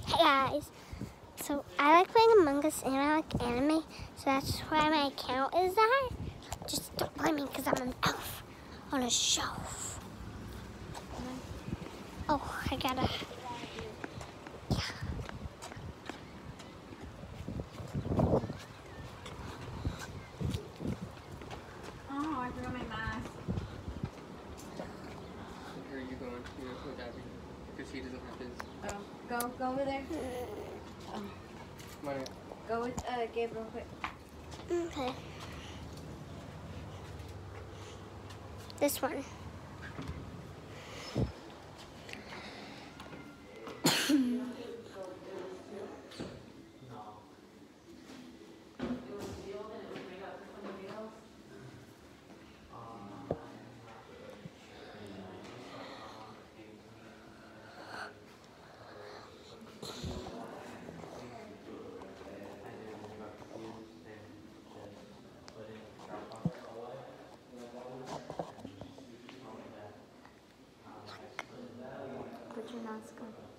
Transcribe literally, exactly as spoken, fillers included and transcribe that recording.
Hey guys, so I like playing Among Us and I like anime, so that's why my account is that. Just don't blame me because I'm an elf on a shelf. Oh, I gotta. Yeah. Oh, I forgot my mask. Where are you going? You're going with Abby. Because he doesn't have his. Oh, go, go over there. Oh. Come on. Go with uh, Gabe real quick. Okay. This one. Put your mask on.